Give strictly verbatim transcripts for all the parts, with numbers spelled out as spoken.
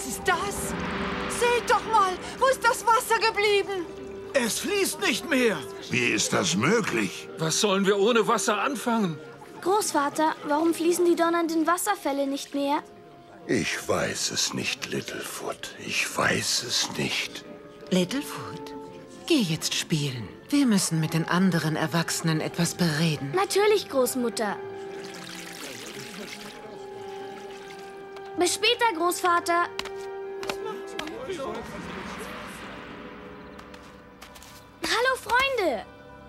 Was ist das? Seht doch mal, wo ist das Wasser geblieben? Es fließt nicht mehr. Wie ist das möglich? Was sollen wir ohne Wasser anfangen? Großvater, warum fließen die donnernden Wasserfälle nicht mehr? Ich weiß es nicht, Littlefoot. Ich weiß es nicht. Littlefoot, geh jetzt spielen. Wir müssen mit den anderen Erwachsenen etwas bereden. Natürlich, Großmutter. Bis später, Großvater. Hallo, Freunde.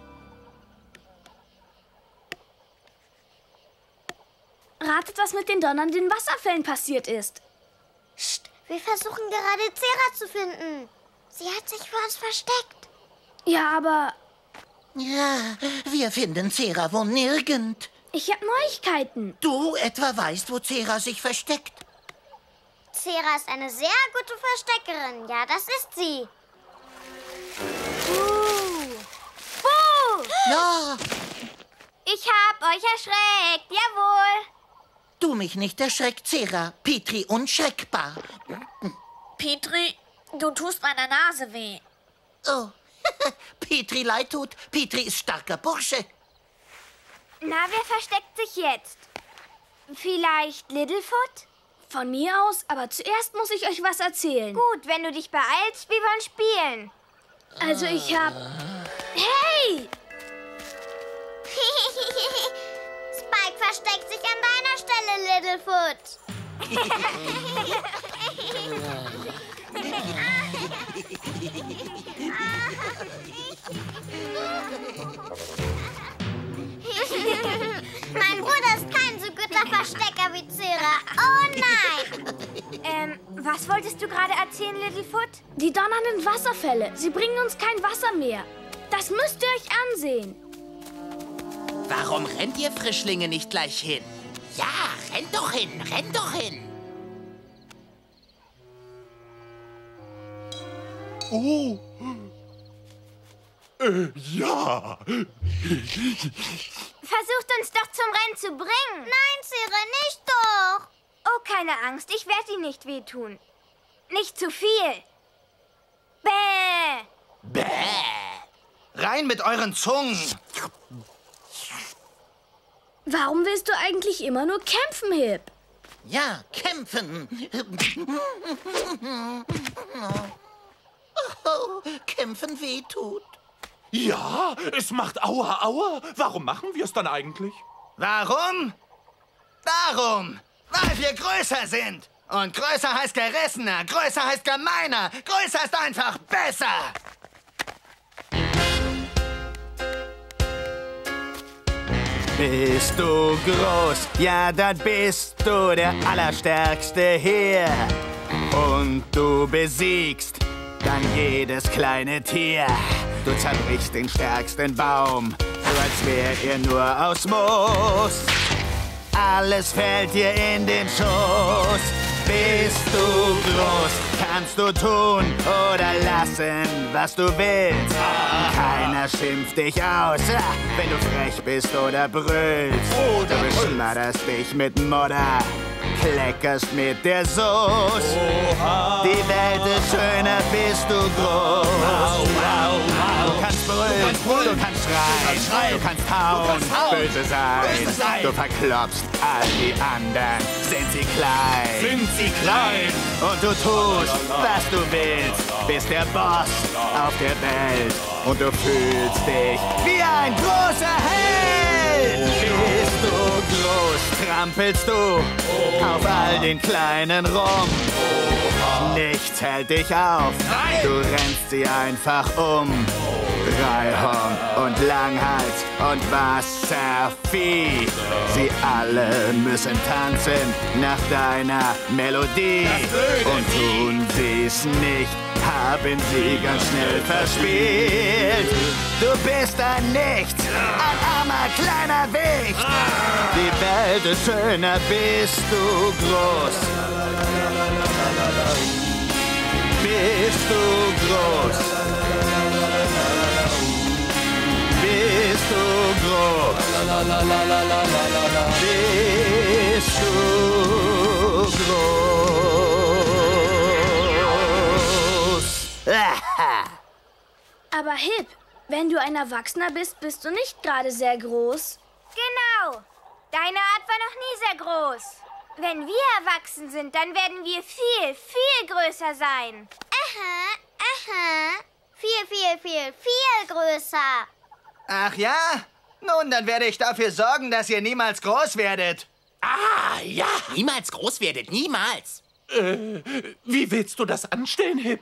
Ratet, was mit den donnernden Wasserfällen passiert ist. Psst, wir versuchen gerade Zera zu finden. Sie hat sich vor uns versteckt. Ja, aber Ja, wir finden Zera wo nirgend. ich habe Neuigkeiten. Du etwa weißt, wo Zera sich versteckt? Zera ist eine sehr gute Versteckerin. Ja, das ist sie. Uh. Uh. Ja, Ich hab euch erschreckt. Jawohl. du mich nicht erschreckt, Zera. Petri unschreckbar. Petri, du tust meiner Nase weh. Oh, Petri leid tut. Petri ist starker Bursche. Na, wer versteckt sich jetzt? Vielleicht Littlefoot? Von mir aus, aber zuerst muss ich euch was erzählen. Gut, wenn du dich beeilst, wir wollen spielen. Also ich hab... Hey! Spike versteckt sich an deiner Stelle, Littlefoot. Mein Bruder ist kein so guter Verstecker wie Zera. Oh nein! ähm, was wolltest du gerade erzählen, Littlefoot? Die donnernden Wasserfälle, sie bringen uns kein Wasser mehr. Das müsst ihr euch ansehen. Warum rennt ihr Frischlinge nicht gleich hin? Ja, rennt doch hin, rennt doch hin. Oh. Äh, ja. Versucht uns doch zum Rennen zu bringen. Nein, Zera, nicht doch. Oh, keine Angst, ich werde ihm nicht wehtun. Nicht zu viel. Bäh. Bäh. Rein mit euren Zungen. Warum willst du eigentlich immer nur kämpfen, Hip? Ja, kämpfen. Oh, kämpfen wehtut. Ja, es macht Aua, Aua. Warum machen wir es dann eigentlich? Warum? Darum, weil wir größer sind. Und größer heißt gerissener, größer heißt gemeiner, größer ist einfach besser. Bist du groß, ja, dann bist du der Allerstärkste hier. Und du besiegst dann jedes kleine Tier. Du zerbrichst den stärksten Baum, so als wär er nur aus Moos. Alles fällt dir in den Schoß. Bist du groß, kannst du tun oder lassen, was du willst. Keiner schimpft dich aus, wenn du frech bist oder brüllst. Du beschnatterst dich mit Modder, kleckerst mit der Soße. Die Welt ist schöner, bist du groß. Du kannst brüllen, du kannst schreien, du kannst hauen, böse sein. Du verklopfst all die anderen, sind sie klein. Sind sie klein? Und du tust, was du willst, bist der Boss auf der Welt. Und du fühlst dich wie ein großer Held. Bist du groß, trampelst du auf all den Kleinen rum. Nichts hält dich auf, du rennst sie einfach um. Dreihorn und Langhals und Wasservieh, sie alle müssen tanzen nach deiner Melodie. Und tun sie's nicht, haben sie ganz schnell verspielt. Du bist ein Nichts, ein armer kleiner Wicht. Die Welt ist schöner, bist du groß. Bist du groß. Bist du groß. Bist du groß. Aber Hip, wenn du ein Erwachsener bist, bist du nicht gerade sehr groß. Genau. Deine Art war noch nie sehr groß. Wenn wir erwachsen sind, dann werden wir viel, viel größer sein. Aha, aha. Viel, viel, viel, viel größer. Ach ja? Nun, dann werde ich dafür sorgen, dass ihr niemals groß werdet. Ah, ja. Niemals groß werdet, niemals. Äh, wie willst du das anstellen, Hip?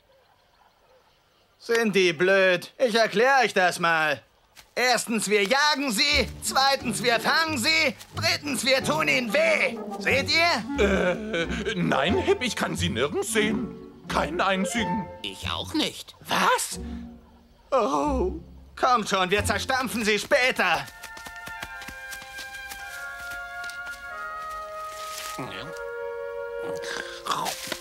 Sind die blöd? Ich erkläre euch das mal. Erstens, wir jagen sie. Zweitens, wir fangen sie. Drittens, wir tun ihnen weh. Seht ihr? Äh, nein, Hip, ich kann sie nirgends sehen. Keinen einzigen. Ich auch nicht. Was? Oh. Kommt schon, wir zerstampfen sie später. Ja.